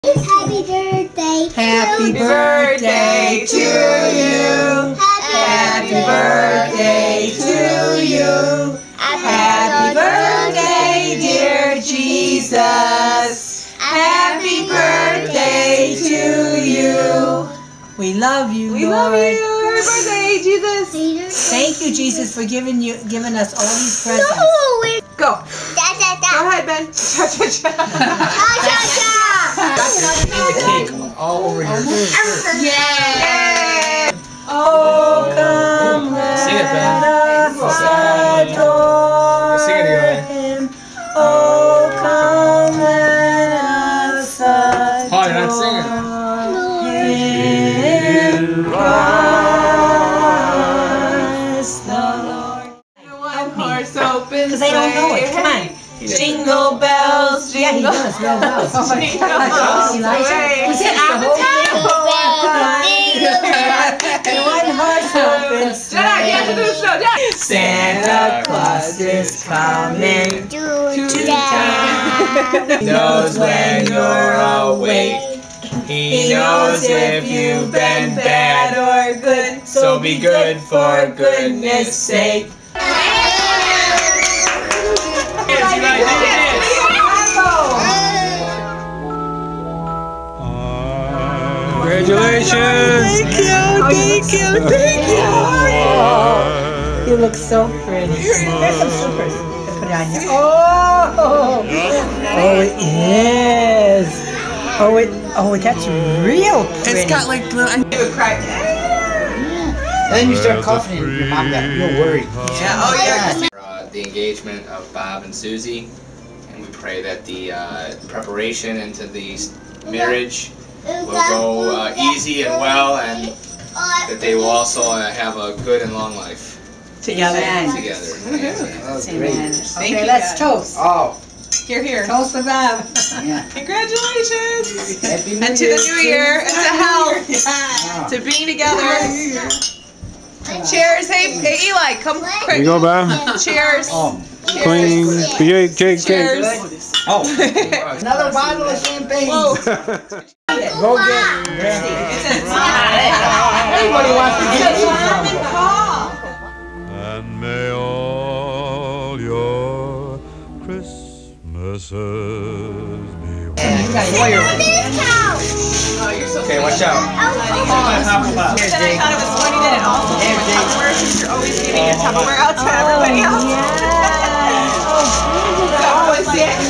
Happy birthday to Happy birthday to you. Happy birthday to you. Happy birthday, dear Jesus. Happy birthday to you. We love you, We love you. Happy birthday, Jesus. Thank you, Jesus, for giving us all these presents. Go. Da, da, da. Go ahead, Ben. Cha cha cha. The cake all over here. Yay! Oh, come Sing it, Ben. let us adore Sing it together. Him. Oh, come let us adore Paul, you're not singing. Him, Christ the Lord. One horse open. Because they don't know it. Come on. Jingle bells, Yeah, he jingle does. Real well. jingle bells. Elijah. He sings the whole thing. One horse open Dad, you have to do the show. Dad. Santa Claus is coming To town. He knows when you're awake. He knows if you've been bad or good. So be good for goodness sake. Congratulations! Thank you. You look so pretty. There's some slippers to put on you. Oh, it is. Oh, that's real pretty. It's got like blue. I would cry. And then you start coughing and your mom got real worried. Yeah. Oh yeah. The engagement of Bob and Susie, and we pray that the preparation into the marriage will go easy and well, and that they will also have a good and long life Together. together. Oh, great. Okay, let's toast. Oh, Here, here. Toast for Bob. yeah. Congratulations. Happy New And to the new year, and to health, to being together. Cheers. Hey, Eli, come quick. Here you go, Bob. Cheers. Oh. Clean. Cake, cake, Cheers. Oh. Another bottle of champagne. Whoa. Go get Randy. Everybody wants to get you And may all your Christmases be Oh, you're so Okay, watch out. Then I thought it was funny that it also came with Tupperware since you're always giving your Tupperware out to everybody else. That was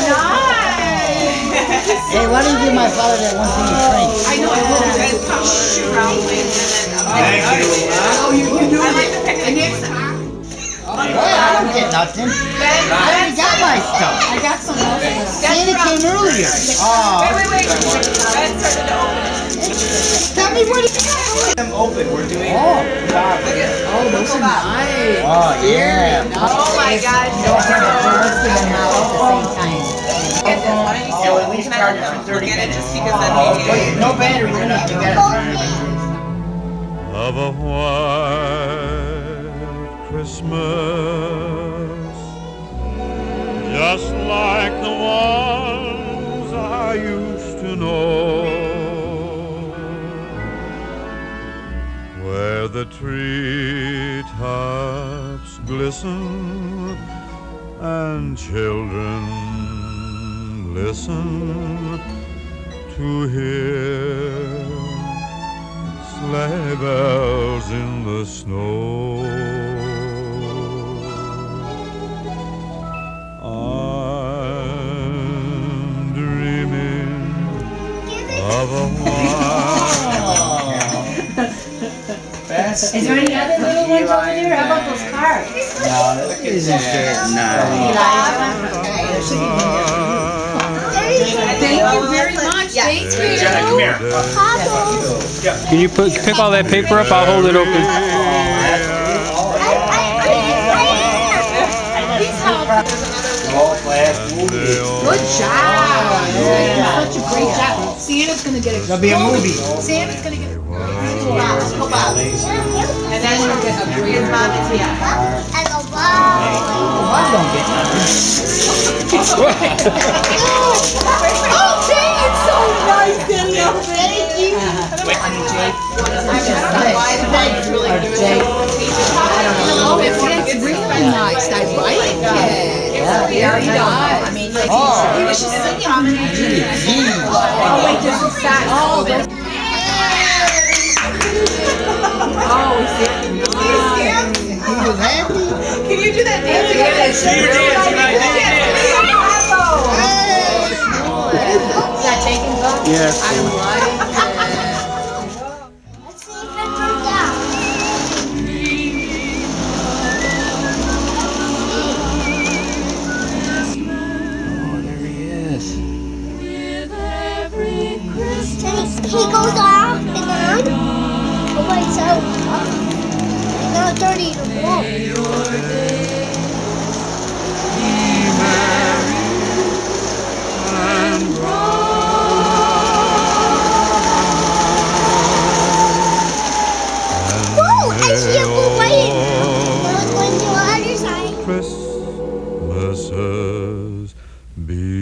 nice. Hey, why don't you give my father that one thing you trained? I know I will. You guys come shoot around with and then. Thank you. Oh, you knew. I like the picnic. Well, I don't get nothing. I already got my stuff. I got some more. Santa came earlier. Oh. Wait. Ben started to open it. Tell me what Them open. We're doing. Oh, Those are nice. oh, yeah. Oh my God. Oh, at least charge it for 30 Get it minutes. just because then maybe. Wait, no batteries or nothing. You got of a white Christmas, just like the ones I used to know, where the treetops glisten and children listen to hear sleigh bells in the snow. I'm dreaming of a white. Is there any other little ones over there? How about those cards? No, that isn't fair. No. Thank you very much. Thank you. Jenna, come here. Can you pick all that paper up? I'll hold it open. Good job. Such a great job. Santa's gonna get There'll be a movie. Santa's gonna get a and then she'll get a great mom and I don't get nothing. Oh, dang, it's so nice, Danielle. Thank you. It's really Or good. Jake. Oh, it's really nice. I like it. It's very nice. I mean, like, Oh. he was just singing. Oh, wait, this is sad. Oh, there's. Oh, is it? He was happy. Can you do that dance again? Do your dance tonight, do your dance. Is that taking vote? Yes. I like it. Let's see if it turns out. He goes off and on. Oh wait, so now 30 to 1. Whoa, I see a blue light. Now it's going to the other side. Christmases be